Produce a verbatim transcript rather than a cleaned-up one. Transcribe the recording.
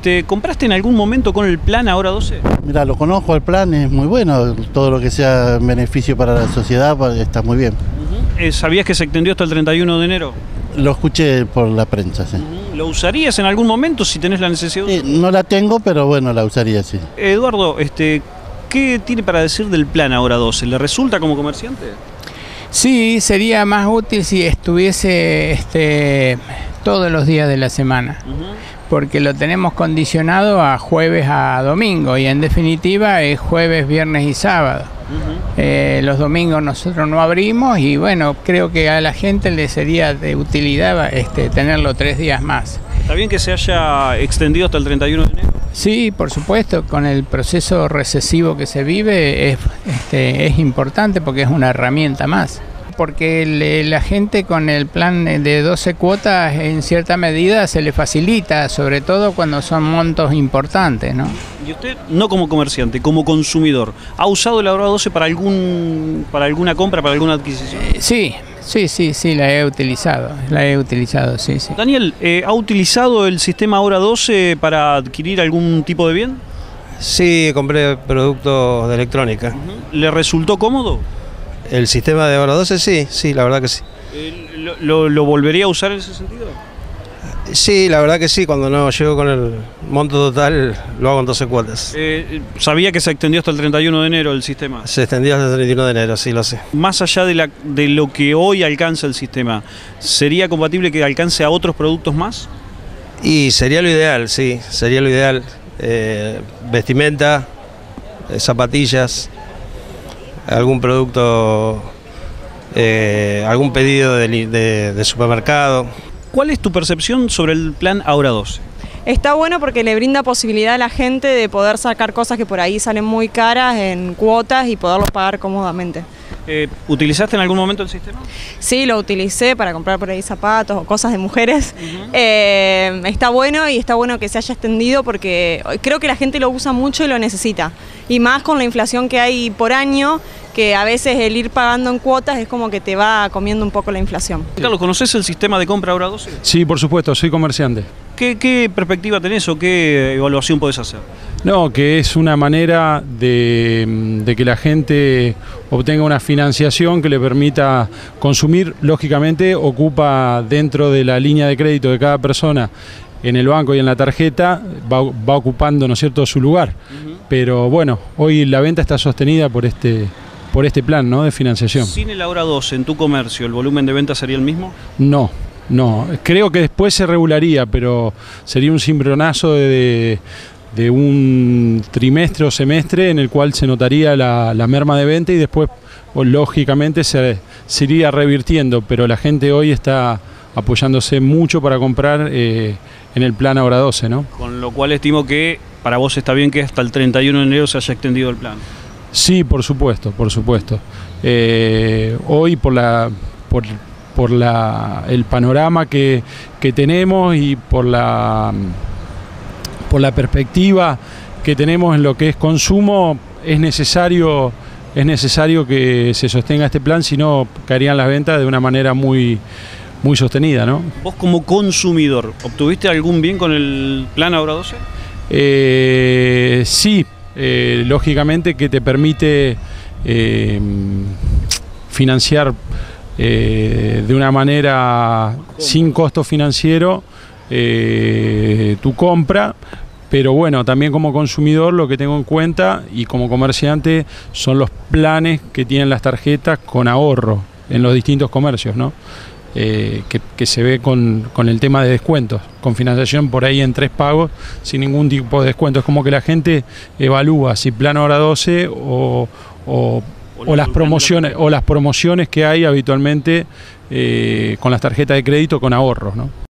este, ¿compraste en algún momento con el plan Ahora doce? Mira, lo conozco, el plan es muy bueno, todo lo que sea beneficio para la sociedad está muy bien. Uh-huh. eh, ¿Sabías que se extendió hasta el treinta y uno de enero? Lo escuché por la prensa, sí. Uh-huh. ¿Lo usarías en algún momento si tenés la necesidad? Sí, no la tengo, pero bueno, la usaría, sí. Eduardo, este, ¿qué tiene para decir del plan Ahora doce? ¿Le resulta como comerciante? Sí, sería más útil si estuviese este, todos los días de la semana, uh-huh. porque lo tenemos condicionado a jueves a domingo y en definitiva es jueves, viernes y sábado. Uh-huh. eh, los domingos nosotros no abrimos y bueno, creo que a la gente le sería de utilidad este, tenerlo tres días más. ¿Está bien que se haya extendido hasta el treinta y uno de enero? Sí, por supuesto, con el proceso recesivo que se vive es, este, es importante porque es una herramienta más. Porque le, la gente con el plan de doce cuotas en cierta medida se le facilita, sobre todo cuando son montos importantes, ¿no? ¿Y usted, no como comerciante, como consumidor, ha usado el Ahora doce para, algún, para alguna compra, para alguna adquisición? Eh, sí, sí, sí, sí, la he utilizado, la he utilizado, sí, sí. Daniel, eh, ¿ha utilizado el sistema Ahora doce para adquirir algún tipo de bien? Sí, compré productos de electrónica. Uh-huh. ¿Le resultó cómodo? El sistema de Ahora doce, sí, sí, la verdad que sí. Eh, lo, lo, ¿Lo volvería a usar en ese sentido? Sí, la verdad que sí, cuando no llego con el monto total lo hago en doce cuotas. Eh, ¿Sabía que se extendió hasta el treinta y uno de enero el sistema? Se extendió hasta el treinta y uno de enero, sí, lo sé. Más allá de, la, de lo que hoy alcanza el sistema, ¿sería compatible que alcance a otros productos más? Y sería lo ideal, sí, sería lo ideal. Eh, vestimenta, eh, zapatillas, algún producto, eh, algún pedido de, de, de supermercado. ¿Cuál es tu percepción sobre el plan Ahora doce? Está bueno porque le brinda posibilidad a la gente de poder sacar cosas que por ahí salen muy caras en cuotas y poderlos pagar cómodamente. Eh, ¿Utilizaste en algún momento el sistema? Sí, lo utilicé para comprar por ahí zapatos o cosas de mujeres. Uh-huh. eh, está bueno y está bueno que se haya extendido porque creo que la gente lo usa mucho y lo necesita. Y más con la inflación que hay por año, que a veces el ir pagando en cuotas es como que te va comiendo un poco la inflación. Carlos, ¿conoces el sistema de compra Ahora doce? Sí, por supuesto, soy comerciante. ¿Qué, qué perspectiva tenés o qué evaluación podés hacer? No, que es una manera de, de que la gente obtenga una financiación que le permita consumir. Lógicamente ocupa dentro de la línea de crédito de cada persona en el banco y en la tarjeta, va, va ocupando, ¿no es cierto?, su lugar. Uh-huh. Pero bueno, hoy la venta está sostenida por este, por este plan, ¿no?, de financiación. ¿Sin el Ahora doce en tu comercio el volumen de venta sería el mismo? No. No, creo que después se regularía, pero sería un cimbronazo de, de un trimestre o semestre en el cual se notaría la, la merma de venta y después, o, lógicamente, se, se iría revirtiendo, pero la gente hoy está apoyándose mucho para comprar eh, en el plan Ahora doce, ¿no? Con lo cual estimo que para vos está bien que hasta el treinta y uno de enero se haya extendido el plan. Sí, por supuesto, por supuesto. Eh, hoy por la... Por, por la, el panorama que, que tenemos y por la, por la perspectiva que tenemos en lo que es consumo, es necesario, es necesario que se sostenga este plan, si no caerían las ventas de una manera muy, muy sostenida, ¿no? ¿Vos como consumidor, obtuviste algún bien con el plan Ahora doce? Eh, sí, eh, lógicamente que te permite eh, financiar Eh, de una manera sin costo financiero eh, tu compra, pero bueno, también como consumidor lo que tengo en cuenta y como comerciante son los planes que tienen las tarjetas con ahorro en los distintos comercios, ¿no? Eh, que, que se ve con, con el tema de descuentos, con financiación por ahí en tres pagos sin ningún tipo de descuento. Es como que la gente evalúa si plan Ahora doce o, o O las promociones o las promociones que hay habitualmente eh, con las tarjetas de crédito con ahorros, ¿no?